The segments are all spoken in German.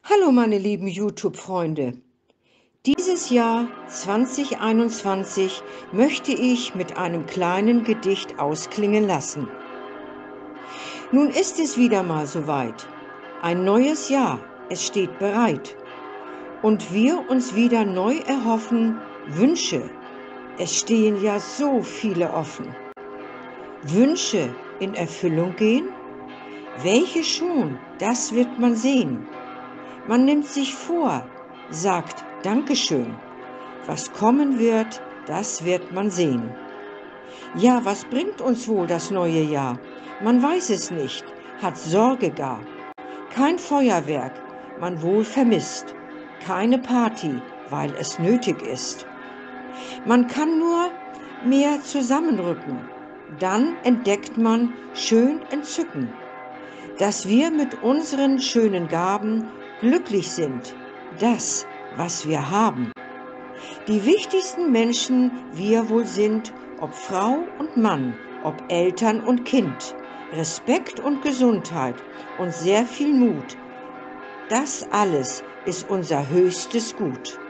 Hallo meine lieben YouTube-Freunde. Dieses Jahr 2021 möchte ich mit einem kleinen Gedicht ausklingen lassen. Nun ist es wieder mal soweit. Ein neues Jahr, es steht bereit. Und wir uns wieder neu erhoffen Wünsche. Es stehen ja so viele offen. Wünsche in Erfüllung gehen? Welche schon, das wird man sehen. Man nimmt sich vor, sagt Dankeschön. Was kommen wird, das wird man sehen. Ja, was bringt uns wohl das neue Jahr? Man weiß es nicht, hat Sorge gar. Kein Feuerwerk, man wohl vermisst. Keine Party, weil es nötig ist. Man kann nur mehr zusammenrücken. Dann entdeckt man schön Entzücken, dass wir mit unseren schönen Gaben glücklich sind, das, was wir haben. Die wichtigsten Menschen wir wohl sind, ob Frau und Mann, ob Eltern und Kind, Respekt und Gesundheit und sehr viel Mut. Das alles ist unser höchstes Gut.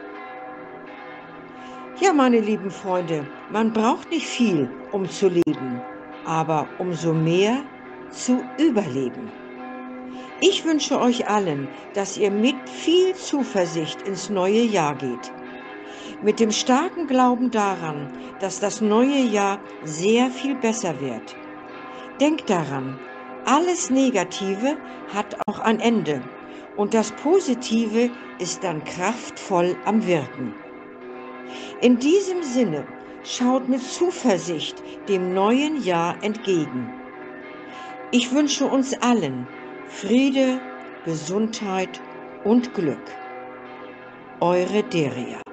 Ja, meine lieben Freunde, man braucht nicht viel, um zu leben, aber umso mehr zu überleben. Ich wünsche euch allen, dass ihr mit viel Zuversicht ins neue Jahr geht. Mit dem starken Glauben daran, dass das neue Jahr sehr viel besser wird. Denkt daran, alles Negative hat auch ein Ende und das Positive ist dann kraftvoll am Wirken. In diesem Sinne, schaut mit Zuversicht dem neuen Jahr entgegen. Ich wünsche uns allen Friede, Gesundheit und Glück. Eure Deria.